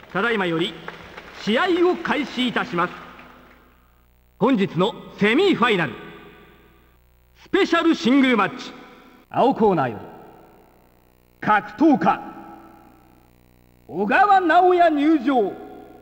ただいまより試合を開始いたします。本日のセミファイナルスペシャルシングルマッチ、青コーナーより格闘家小川直也入場。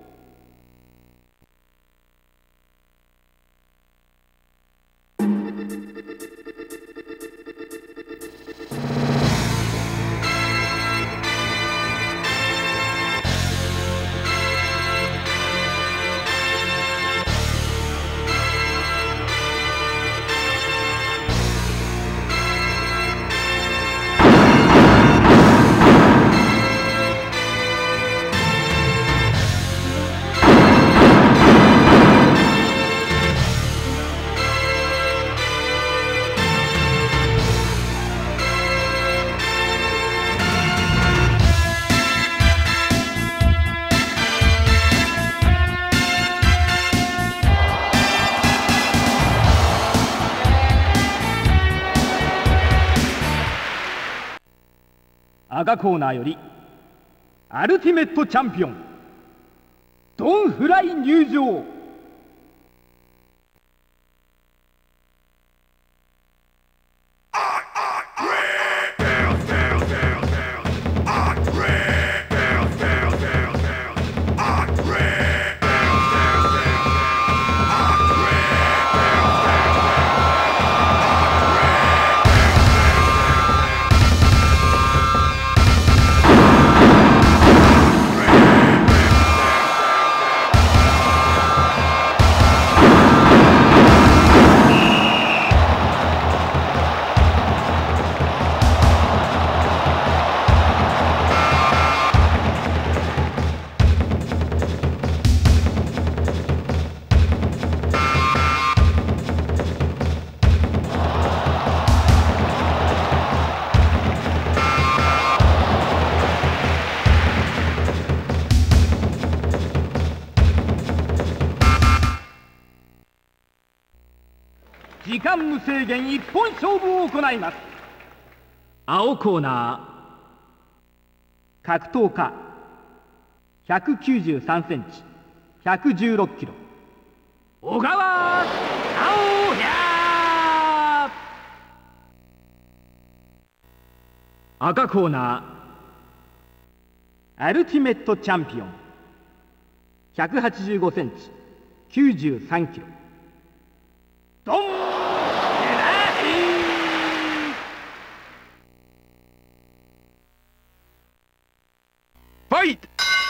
赤コーナーよりアルティメットチャンピオンドン・フライ入場。時間無制限一本勝負を行います。青コーナー格闘家193センチ116キロ小川直也。赤コーナーアルティメットチャンピオン185センチ93キロドンファイト。